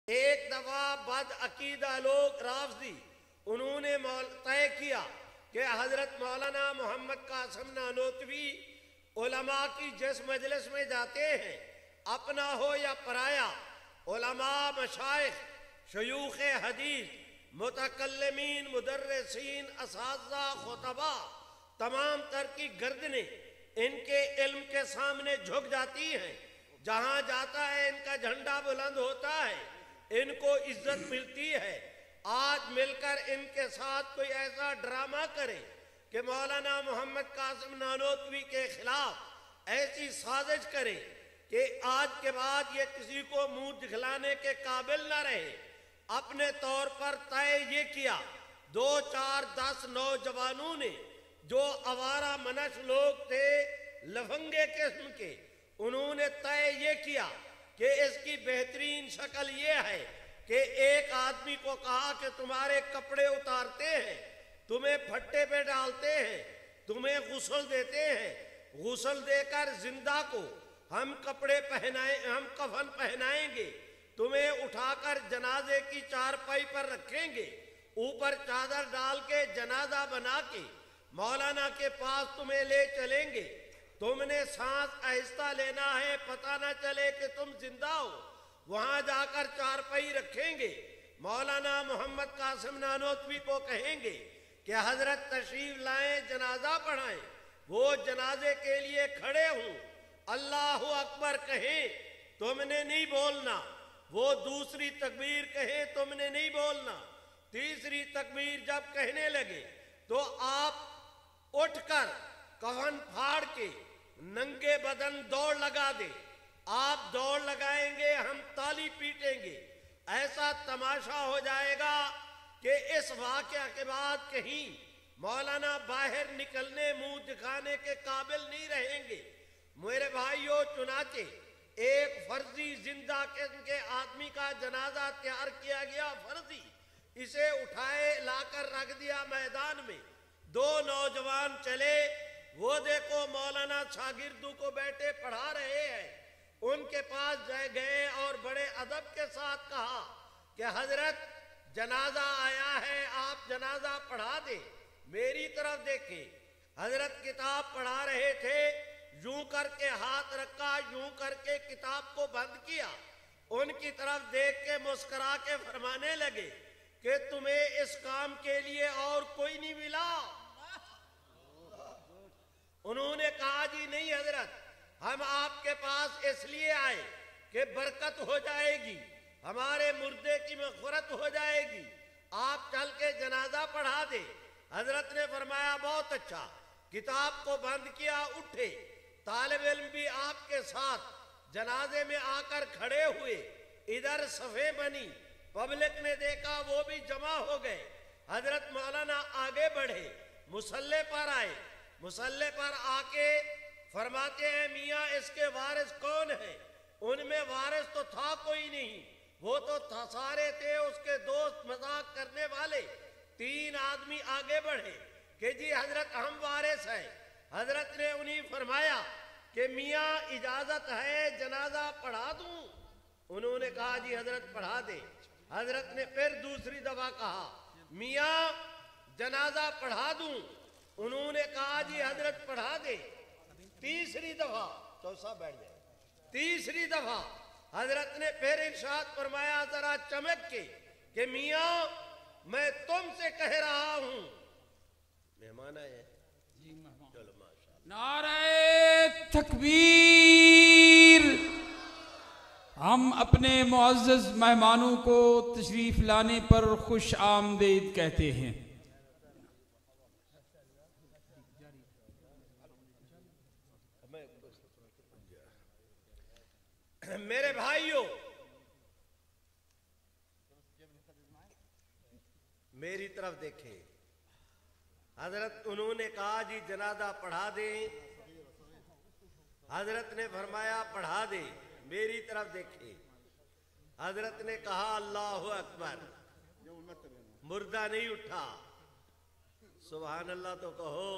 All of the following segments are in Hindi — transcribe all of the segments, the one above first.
एक दफा बद अकीदा लोग राफजी उन्होंने तय किया कि हजरत मौलाना मोहम्मद कासिम नानोतवी उलमा की जिस मजलिस में जाते हैं, अपना हो या पराया, उलमा, मशाइख, शयूख हदीस, मुतकल्लिमीन, मुदर्रिसीन, असातिज़ा, खुतबा, तमाम तर की गर्दने इनके इल्म के सामने झुक जाती हैं। जहां जाता है इनका झंडा बुलंद होता है, इनको इज्जत मिलती है। आज मिलकर इनके साथ कोई ऐसा ड्रामा करे कि मौलाना मोहम्मद कासिम नानोतवी के खिलाफ ऐसी साजिश करे कि आज के बाद ये किसी को मुंह दिखलाने के काबिल न रहे। अपने तौर पर तय ये किया, 2, 4, 10 नौजवानों ने, जो आवारा मनश लोग थे, लफंगे किस्म के, उन्होंने तय ये किया कि इसकी बेहतरीन शक्ल ये है कि एक आदमी को कहा कि तुम्हारे कपड़े उतारते हैं, तुम्हें फट्टे पे डालते हैं, तुम्हें गुस्ल देते हैं, गुस्ल देकर जिंदा को हम कपड़े पहनाए, हम कफन पहनाएंगे, तुम्हें उठाकर जनाजे की चारपाई पर रखेंगे, ऊपर चादर डाल के जनाजा बना के मौलाना के पास तुम्हें ले चलेंगे। तुमने सांस आहिस्ता लेना है, पता ना चले कि तुम जिंदा हो। वहां जाकर चारपाई रखेंगे, मौलाना मोहम्मद कासिम नानोतवी को कहेंगे कि हजरत तशरीफ लाएं, जनाजा पढ़ाएं। वो जनाजे के लिए खड़े हों, अल्लाहु अकबर कहें, तुमने नहीं बोलना। वो दूसरी तकबीर कहें, तुमने नहीं बोलना। तीसरी तकबीर जब कहने लगे तो आप उठकर कफन फाड़ के नंगे बदन दौड़ लगा दे। आप दौड़ लगाएंगे, हम ताली पीटेंगे। ऐसा तमाशा हो जाएगा कि इस वाकया के बाद कहीं मौलाना बाहर निकलने, मुंह दिखाने के काबिल नहीं रहेंगे। मेरे भाइयों, चुनाचे एक फर्जी जिंदा किस्म के आदमी का जनाजा तैयार किया गया, फर्जी। इसे उठाए लाकर रख दिया मैदान में। 2 नौजवान चले, वो देखो मौलाना शागिर्दों को बैठे पढ़ा रहे हैं, उनके पास गए और बड़े अदब के साथ कहा कि हजरत जनाजा आया है, आप जनाजा पढ़ा दे। मेरी तरफ देखे, हजरत किताब पढ़ा रहे थे, यूं करके हाथ रखा, यूं करके किताब को बंद किया, उनकी तरफ देख के मुस्कुरा के फरमाने लगे कि तुम्हें इस काम के लिए और कोई नहीं मिला। उन्होंने कहा, जी नहीं हजरत, हम आपके पास इसलिए आए कि बरकत हो जाएगी, हमारे मुर्दे की मग़फ़िरत हो जाएगी, आप चल के जनाजा पढ़ा दे। हजरत ने फरमाया, बहुत अच्छा। किताब को बंद किया, उठे। तालिब इल्म भी आपके साथ जनाजे में आकर खड़े हुए। इधर सफ़े बनी, पब्लिक ने देखा, वो भी जमा हो गए। हजरत मौलाना आगे बढ़े, मुसल्ले पर आए। मुसल्ले पर आके फरमाते हैं, मियाँ इसके वारिस कौन है? उनमें वारिस तो था कोई नहीं, वो तो था सारे थे उसके दोस्त, मजाक करने वाले। 3 आदमी आगे बढ़े कि जी हजरत हम वारिस हैं। हजरत ने उन्हें फरमाया कि मियाँ इजाजत है जनाजा पढ़ा दूं? उन्होंने कहा, जी हजरत पढ़ा दे। हजरत ने फिर दूसरी दफा कहा, मियाँ जनाजा पढ़ा दूं? उन्होंने कहा, जी हजरत पढ़ा दे। तीसरी दफा, चौसा बैठ जाए, तीसरी दफा हजरत ने फिर इरशाद फरमाया जरा चमक के कि मियाँ मैं तुमसे कह रहा हूं। मेहमान आए हैं, चलो माशाअल्लाह। नारे तकबीर। हम अपने मुअज़्ज़ज़ मेहमानों को तशरीफ लाने पर खुश आमदीद कहते हैं। मेरे भाइयों, मेरी तरफ देखें। हजरत उन्होंने कहा, जी जनाजा पढ़ा दे। हजरत ने फरमाया पढ़ा दे। मेरी तरफ देखें। हजरत ने कहा, अल्लाहु अकबर। मुर्दा नहीं उठा। सुभान अल्लाह तो कहो।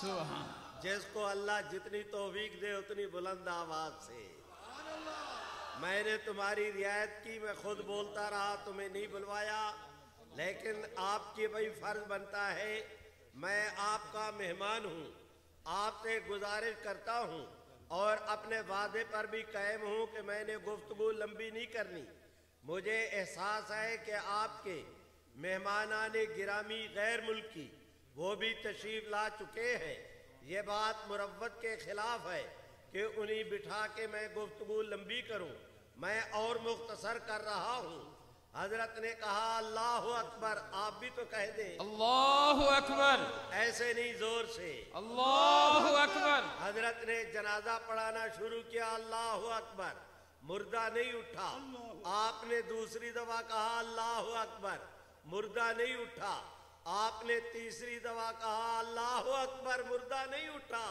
सुभान। जिसको अल्लाह जितनी तौफीक दे उतनी बुलंद आवाज से मैंने तुम्हारी रियायत की, मैं खुद बोलता रहा, तुम्हें नहीं बुलवाया, लेकिन आपकी भाई फर्ज बनता है, मैं आपका मेहमान हूँ, आपसे गुजारिश करता हूँ और अपने वादे पर भी कायम हूँ कि मैंने गुफ्तगू लंबी नहीं करनी। मुझे एहसास है कि आपके मेहमानाने गिरामी गैर मुल्की वो भी तशरीफ ला चुके हैं। ये बात मुरव्वत के खिलाफ है कि उन्हें बिठा के मैं गुफ्तगू लंबी करूँ। मैं और मुख्तसर कर रहा हूँ। हजरत ने कहा अल्लाह अकबर, आप भी तो कह दें अल्लाह अकबर। ऐसे नहीं, जोर से अल्लाह अकबर। हजरत ने जनाजा पढ़ाना शुरू किया, अल्लाह अकबर। मुर्दा नहीं उठा। आपने दूसरी दफा कहा अल्लाह अकबर, मुर्दा नहीं उठा। आपने तीसरी दफा कहा अल्लाह अकबर, मुर्दा नहीं उठा।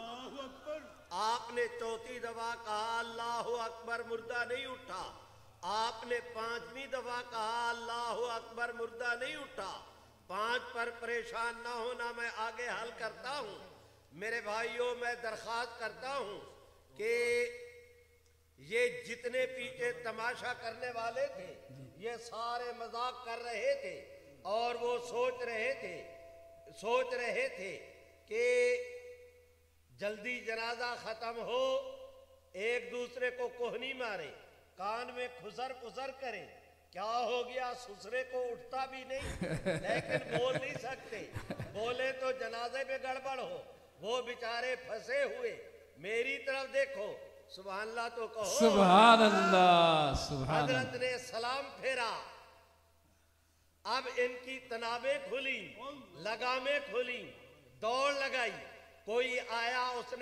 आपने चौथी दफा कहा अल्लाह अकबर, मुर्दा नहीं उठा। आपने पांचवी दफा कहा अल्लाह अकबर, मुर्दा नहीं उठा। 5 पर परेशान ना होना, मैं आगे हल करता हूँ। मेरे भाइयों, मैं दरख्वास्त करता हूँ कि ये जितने पीछे तमाशा करने वाले थे, ये सारे मजाक कर रहे थे और वो सोच रहे थे कि जल्दी जनाजा खत्म हो, एक दूसरे को कोहनी मारे, कान में खुसर पुसर करे। क्या हो गया, ससुरे को उठता भी नहीं, लेकिन बोल नहीं सकते। बोले तो जनाजे में गड़बड़ हो। वो बेचारे फंसे हुए। मेरी तरफ देखो, सुभान अल्लाह तो कहो। सुभान अल्लाह, सुभान अल्लाह। हजरत ने सलाम फेरा। अब इनकी तनाबें खुली, लगामें खुली, दौड़ लगाई। कोई आया,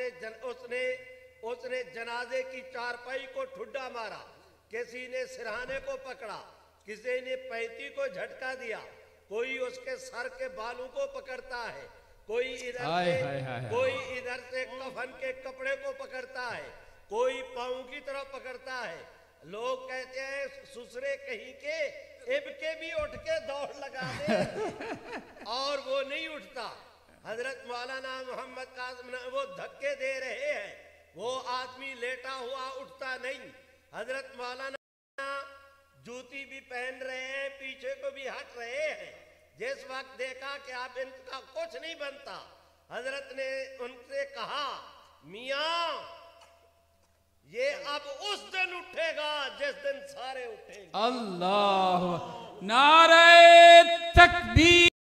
उसने जनाजे की चारपाई को ठुड्डा मारा, किसी ने सिरहाने को पकड़ा, किसी ने पैती को झटका दिया, कोई उसके सर के बालों को पकड़ता है, कोई इधर से कफन के कपड़े को पकड़ता है, कोई पाँव की तरफ पकड़ता है। लोग कहते हैं ससुरे कहीं के, इब के भी उठ के दौड़ लगा दे और वो नहीं उठता। हजरत मौलाना मोहम्मद कासिम वो धक्के दे रहे हैं, वो आदमी लेटा हुआ उठता नहीं। हजरत मौलाना जूती भी पहन रहे हैं, पीछे को भी हट रहे हैं। जिस वक्त देखा कि आप इनका कुछ नहीं बनता, हजरत ने उनसे कहा मियाँ ये अब उस दिन उठेगा जिस दिन सारे उठेंगे। अल्लाह, नारे तकबीर।